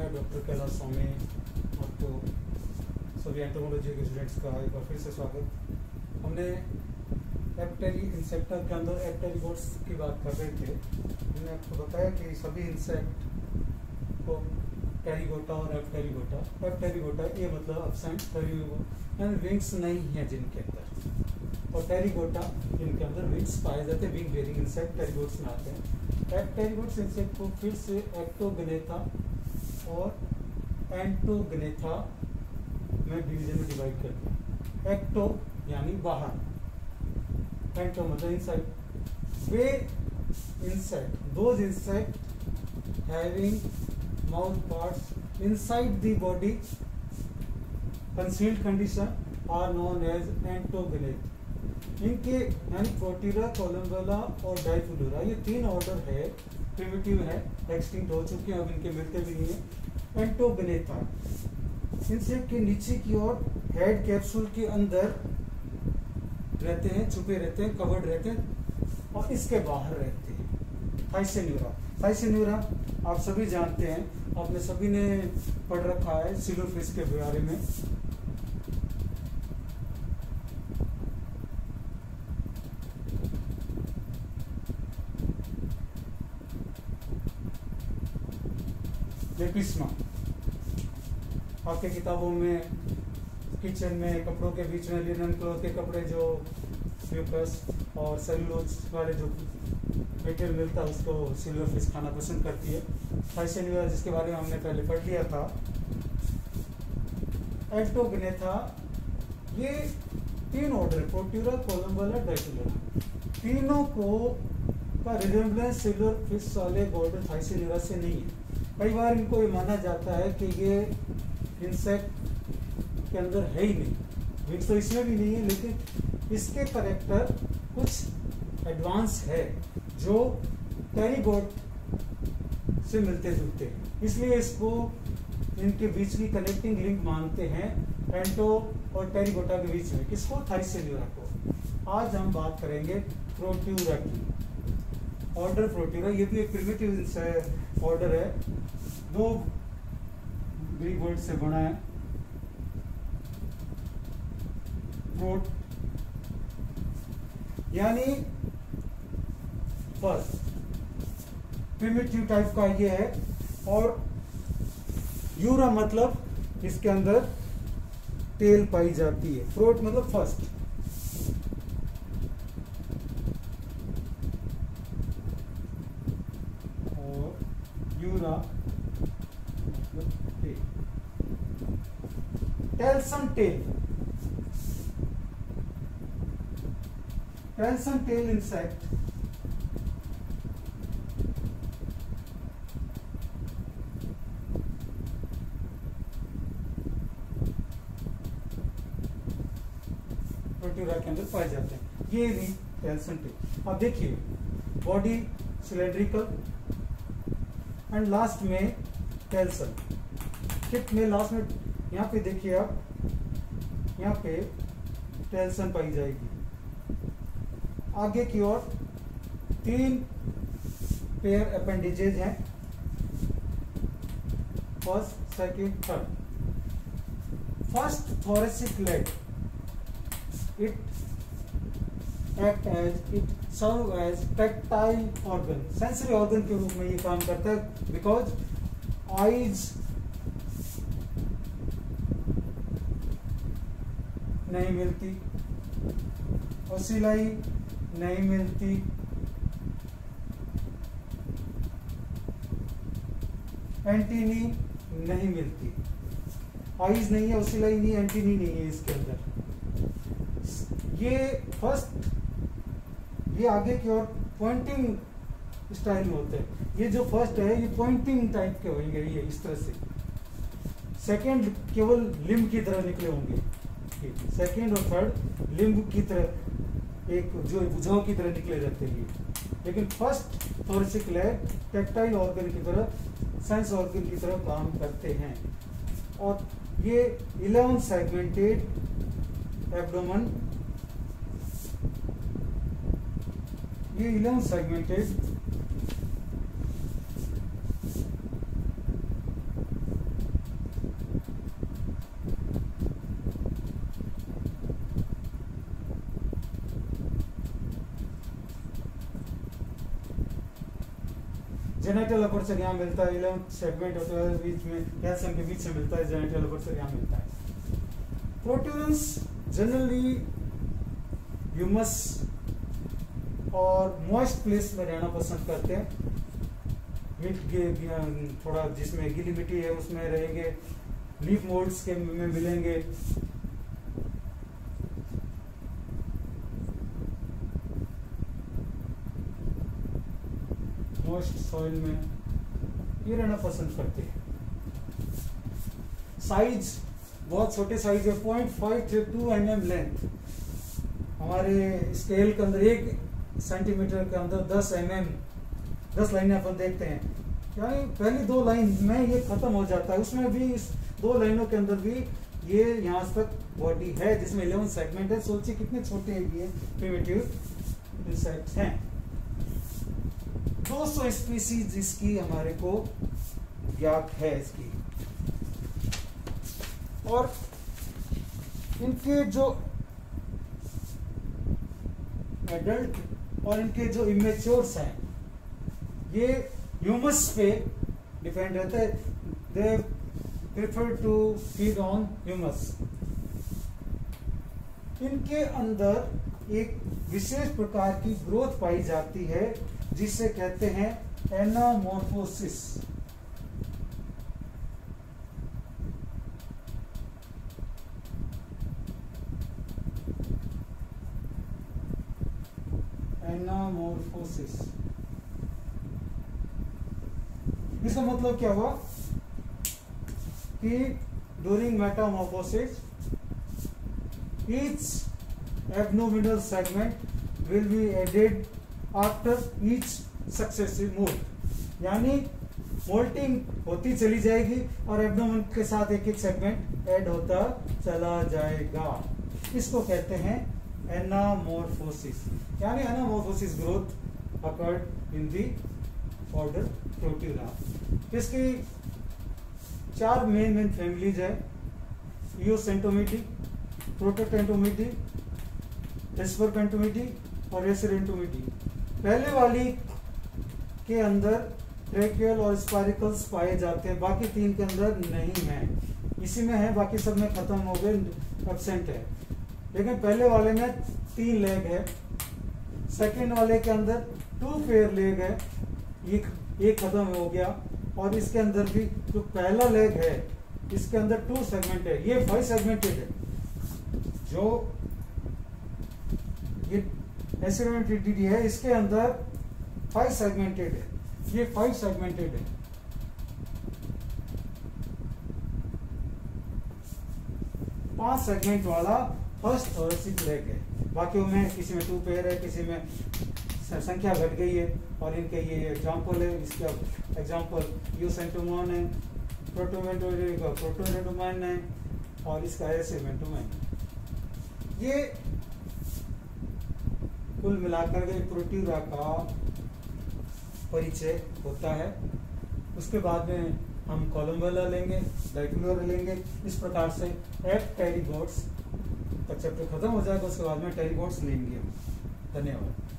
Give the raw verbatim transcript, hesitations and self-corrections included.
मैं डॉक्टर कैलाश स्वामी, आपको सभी एंटोमोलॉजी के स्टूडेंट्स का एक बार फिर से स्वागत। हमने एप्टेरी इंसेक्टा के अंदर एप्टेरिगोट्स की बात कर रहे थे। हमने आपको बताया कि सभी इंसेक्ट को टेरिगोटा और एप्टेरिगोटा एप्टेरिगोटा ये मतलब अपसेंट टेरिगोटा यानी विंग्स नहीं है जिनके अंदर, और टेरिगोटा जिनके अंदर विंग्स पाए जाते हैं। विंग बेरिंग इंसेक्ट टेरिगोट्स में आते हैं। एप्टेरिगोट्स इंसेक्ट को फिर से एक्टोगनेथा और एंटोगनेथा में डिवीजन में डिवाइड करते हैं। एक्टो यानी बाहर, एंटो मतलब इनसाइड। वे insect, those insect having mouth parts inside the body concealed condition are known as entognath. इनके यानी प्रोटीरा, कोलम्बोला और डाइफिलुरा ये तीन ऑर्डर है, प्रिमिटिव है, एक्सटिंक्ट हो चुके हैं, अब इनके मिलते भी नहीं है। एंटोगनेथा इंसेक्ट के नीचे की ओर हेड कैप्सूल के अंदर रहते हैं, छुपे रहते हैं, कवर्ड रहते हैं, और इसके बाहर रहते हैं। थाइसेन्यूरा, थाइसेन्यूरा आप सभी जानते हैं, आपने सभी ने पढ़ रखा है सिलोफिश के बारे में। लेपिस्मा आपके किताबों में, किचन में, कपड़ों के बीच में लिनन क्लॉथ के कपड़े जो म्यूकस और सेलुलोज वाले जो मटेरियल मिलता है उसको सिल्वरफिश खाना पसंद करती है। थाइसेन्यूरा जिसके बारे में हमने पहले पढ़ लिया था। एंटोगनेथा ये तीन ऑर्डर, प्रोट्यूरा, कोलम्बोला, डाइफिलुरा, तीनों को का रिजेम्बलेंस सिल्वरफिश वाले ऑर्डर थाइसेन्यूरा से नहीं है। कई बार इनको ये माना जाता है कि ये इंसेक्ट के अंदर है ही नहीं, विंग्स तो इसमें भी नहीं है, लेकिन इसके करेक्टर कुछ एडवांस है जो टेरिगोट से मिलते जुलते हैं, इसलिए इसको इनके बीच की कनेक्टिंग लिंक मानते हैं, एंटो और टेरिगोटा के बीच में। किसको? थाइसेन्यूरा को। आज हम बात करेंगे प्रोट्यूरा की। ऑर्डर प्रोट्यूरा ये भी एक प्रिमिटिव ऑर्डर है, दो ग्रीक वर्ड से बना है। प्रोट यानी फर्स्ट प्रिमिटिव टाइप का ये है, और यूरा मतलब इसके अंदर टेल पाई जाती है। प्रोट मतलब first. Telson tail, telson tail insect protura के अंदर पाए जाते हैं। ये नहीं टेल्सन टेल। अब देखिए, बॉडी सिलेंड्रिकल एंड लास्ट में टेल्सन, टिप में लास्ट में यहाँ पे देखिए आप, यहाँ पे टेल्सन पाई जाएगी। आगे की ओर तीन पेयर अपेंडिजेज हैं, first, second, third. First thoracic leg, it act as it serve as tactile organ, sensory organ के रूप में ये काम करता है। बिकॉज आईज नहीं मिलती, ओसिलाई नहीं मिलती, एंटीनी नहीं मिलती। आईज नहीं है, ओसिलाई नहीं, एंटीनी नहीं है इसके अंदर। ये फर्स्ट, ये आगे की ओर पॉइंटिंग स्टाइल में होते हैं। ये जो फर्स्ट है ये पॉइंटिंग टाइप के होंगे, ये इस तरह से। सेकंड केवल लिम्ब की तरह निकले होंगे, सेकंड और थर्ड लिम्ब की तरह, एक जो भुजाओं की तरह निकले जाते हैं। लेकिन first thoracic leg tactile organ की तरह, सेंस ऑर्गन की तरह काम करते हैं। और ये इलेवन सेगमेंटेड एब्डोमेन, ये इलेवन सेगमेंटेड जेनेटल अपर्चर यहाँ मिलता है, इलेवेंथ सेगमेंट होता है बीच में, कैल्शियम के बीच से मिलता है, जेनेटल अपर्चर यहाँ मिलता है। प्रोट्यूबेंस जनरली ह्यूमस और मॉइस्ट प्लेस में रहना पसंद करते हैं। मिट थोड़ा जिसमें गीली मिट्टी है उसमें रहेंगे, लीफ मोल्ड्स के में मिलेंगे। मॉइस्ट सॉइल में ये रहना पसंद करते हैं। साइज बहुत छोटे साइज है, पॉइंट फाइव से टू एम एम लेंथ। हमारे स्केल के अंदर एक सेंटीमीटर के अंदर दस एम एम दस लाइनें अपन देखते हैं, यानी पहली दो लाइन में ये खत्म हो जाता है। उसमें भी इस दो लाइनों के अंदर भी ये यहाँ तक बॉडी है जिसमें इलेवन सेगमेंट है। सोचिए कितने छोटे ये प्रिमिटिव इंसेक्ट्स हैं। दो सौ स्पीसीज इसकी हमारे को ज्ञात है इसकी। और इनके जो एडल्ट और इनके जो इमेच्योर्स हैं ये ह्यूमस पे डिपेंड रहते हैं। They prefer to feed on humus. इनके अंदर एक विशेष प्रकार की ग्रोथ पाई जाती है जिसे कहते हैं एनामॉर्फोसिस। एनामॉर्फोसिस इसका मतलब क्या हुआ कि during metamorphosis each abdominal segment will be added after each successive molt। यानी मोल्टिंग होती चली जाएगी और एब्डोमेन के साथ एक एक सेगमेंट ऐड होता चला जाएगा। इसको कहते हैं एनामॉर्फोसिस। यानी anamorphosis growth occurred in the order protura. इसकी चार मेन मेन फैमिलीज है, ईओसेंटोमिडी, प्रोटोटेंटोमिडी, एस्परपेंटोमिडी और रेसिडेंटोमिडी। पहले वाली के अंदर ट्रेकियल और स्पाइरिकल्स पाए जाते हैं, बाकी तीन के अंदर नहीं है। इसी में है, बाकी सब में खत्म हो गए, एब्सेंट है। लेकिन पहले वाले में तीन लेग है, सेकेंड वाले के अंदर टू पेयर लेग है, ये एक खत्म हो गया। और इसके अंदर भी जो पहला लेग है इसके अंदर टू सेगमेंट है, ये फाइव सेगमेंटेड है। जो ये एसिडोमेट्रिडी है इसके अंदर फाइव सेगमेंटेड है, ये फाइव सेगमेंटेड है। पांच सेगमेंट वाला फर्स्ट और सिक्स लेग है। बाकी में किसी में टू पेयर है, किसी में संख्या घट गई है। और इनके ये एग्जांपल है, इसका एग्जांपल यूसेंटोमोन है, प्रोटोमेंटोरी का प्रोटोरेटोमैन है और इसका एसेमेंटोमैन। ये कुल मिलाकर के प्रोट्यूरा का परिचय होता है। उसके बाद में हम कोलम्बेला लेंगे, डाइक्लोरा लेंगे। इस प्रकार से एफ टेरिगोट्स का चैप्टर खत्म हो जाएगा, उसके बाद में टेरिगोट्स लेंगे हम। धन्यवाद।